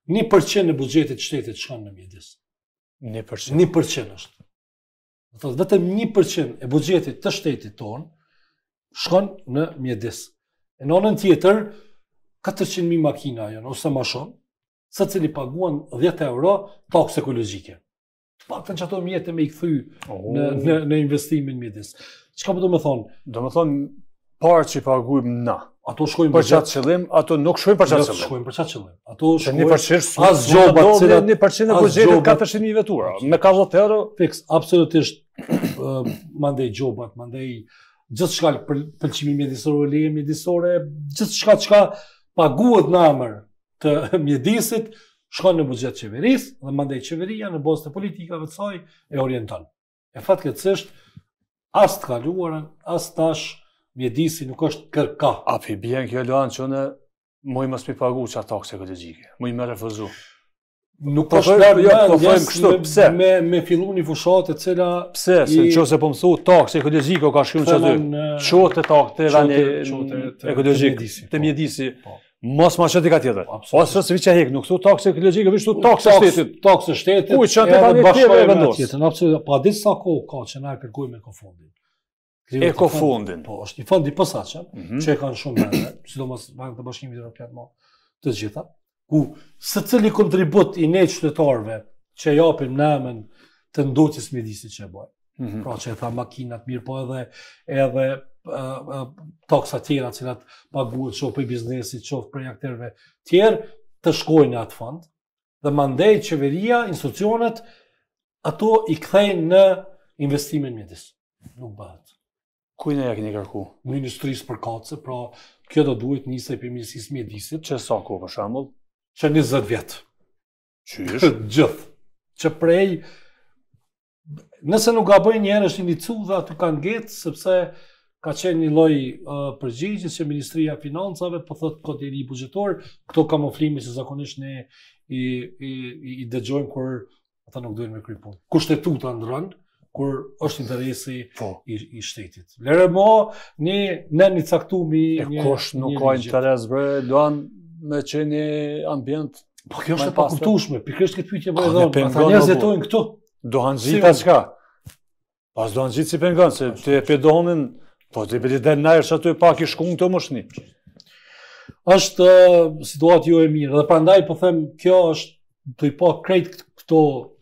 1% e buxhetit shtetit shkon në mjedis. 1%. 1% është. Do thotë vetëm 1% e buxhetit të shtetit ton shkon në mjedis. E në anën tjetër 400.000 makina janë ose më shumë, secili paguan 10 euro taksë ekologjike. Të paktën që ato mjete me i kthy në investimin mjedis. Çka po do të thonë? Do të thonë parë që paguajmë na. Ato shkojnë për çat qëllim, ato nuk shkojnë për çat qëllim. Shkojnë për çat qëllim. Ato shkojnë 1% as gjobat, 1% e buxhetit 400.000 vetura. Me 40 euro fiks, absolutisht mandej gjobat, mandej gjithçka për pëlqimin mjedisor, leje mjedisore, gjithçka çka paguhet në emër të mjedisit shkon në buxhet qeverisë dhe mandej qeveria në bazë të politikave të saj e orienton. E fatkeqësisht as të kaluarën, as tash mjedisi nuk është kërka. Api bjen kjo luan që në muj mos mi pagu qa taksë ekologjike. Muj me refuzu. Nuk është kështu, pse? Me fillu një fushat e cila... Pse? Se në që se po më thu taksë ekologjike o ka shkrim që aty. Qote taksë të vani ekologjike. Të mjedisi. Mos ma qëti ka tjetër. Ose se viqa hek, nuk thu taksë ekologjike, vish thu taksë shtetit. Taksë shtetit. Uj, që të tani tjeve e vendosë. Pa ditë sa kohë ka që na kërkujme ekofondin. Ekofondin. Po, është një fond i posaçëm, që e kanë shumë vende, sidomos Banka e Bashkimit Evropian më të gjitha, ku secili kontribut i ne qytetarëve që japim në emën të ndotjes mjedisit që e bëjmë. Pra që e tha makinat mirë, po edhe taksa tjera cilat paguhet qoftë për biznesit, qoftë për aktorëve tjerë, të shkojnë në atë fond, dhe mandej qeveria, institucionet, ato i kthejnë në investimin mjedis. Nuk bëhet. Kujna ja keni kërku? Ministrisë për kace, pra kjo do duhet nisej për Ministrisë Mjedisit. Që sa kohë për shembull? Që 20 vjet. Qysh? Gjithë. Që prej, nëse nuk gaboj njerë është një cu dhe aty kanë getë, sepse ka qenë një lloj përgjigje që Ministria e Financave po thotë kod i ri buxhetor, këto kamuflimi që zakonisht ne i dëgjojmë kur ata nuk duhen me kry punë. Kushtetuta ndron kur është interesi i shtetit. Lere mo, në një caktumi... E kush nuk ka interes, bre, luan me qeni ambient... Po kjo është e pakuptueshme, pikërisht këtë pyetje bëjë dhonë, ata njerëz jetojnë këtu. Dohan gjitha qka? Pas dohan gjithë si pengon, se të e pedonin, po të i beti dhe nërë që aty pak i shkun të mëshni. Është situatë jo e mirë, dhe prandaj po them, kjo është të i pa krejt këto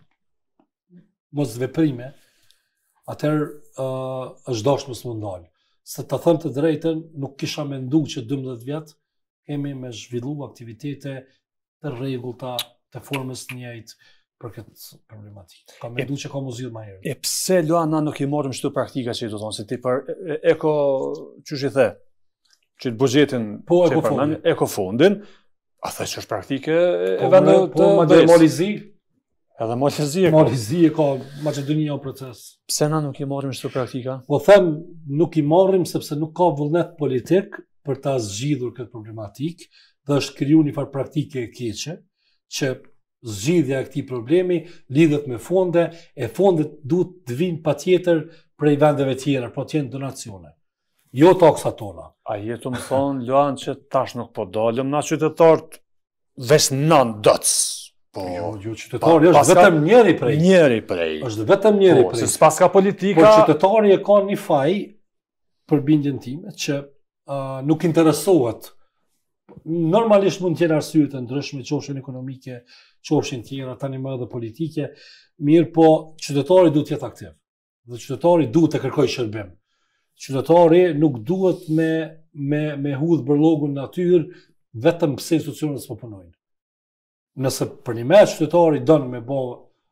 mos veprime, atëherë është dashur mos më ndalë. Se të thënë të drejtën, nuk kisha mendu që 12 vjet kemi me zhvillu aktivitete të rregullta, të formës njëjtë për këtë problematikë. Ka mendu që ka mu zgjidhur më herë. E pse Luana nuk i morëm çdo praktika që i do thonë se ti për çush i the, që të buxhetin ekofondin, a the që është praktike e vendit të Malizi. Edhe Malizi e ka Maqedonia o proces. Pse na nuk i marrim çdo praktika? Po them, nuk i marrim sepse nuk ka vullnet politik për ta zgjidhur këtë problematik dhe është kriju një farë praktike e keqe që zgjidhja e këtij problemi lidhet me fonde, e fondet duhet të vinë patjetër prej vendeve tjera, po të jenë donacione. Jo taksa tona. A jetu më thonë, Luan, që tash nuk po dalëm na qytetarët veç nën doc. Jo, qytetari është vetëm njëri prej. Njëri prej. Është vetëm njëri prej. Se s'pas ka politika... Por qytetari e ka një faj, për bindjen time, që nuk interesohet. Normalisht mund t'jenë arsyet të ndryshme, qofshin ekonomike, qofshin tjera, tani më edhe politike, mirë po qytetari duhet jetë aktiv. Dhe qytetari duhet të kërkojë shërbim. Qytetari nuk duhet me hudh bërlogun natyrë vetëm pse institucionet s'po punojnë. Nëse për një me qytetari dënë me bo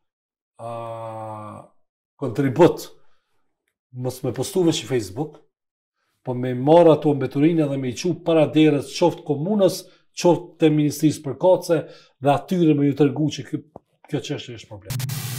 kontribut, mos me postu veç i Facebook, po me marrë ato mbeturinë dhe me i qu para derës qoftë komunës, qoftë të Ministrisë për Kace dhe atyre me ju tërgu që kjo çështje është problem.